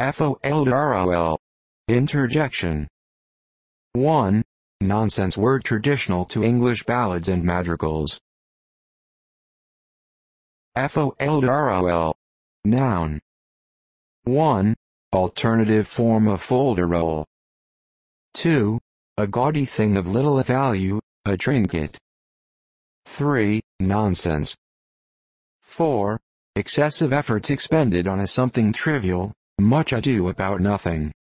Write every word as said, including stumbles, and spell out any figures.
fol-de-rol. Interjection. one. Nonsense word traditional to English ballads and madrigals. Fol-de-rol. Noun. one. Alternative form of fol-de-rol. two. A gaudy thing of little value, a trinket. three. Nonsense. four. Excessive efforts expended on a something trivial, much ado about nothing.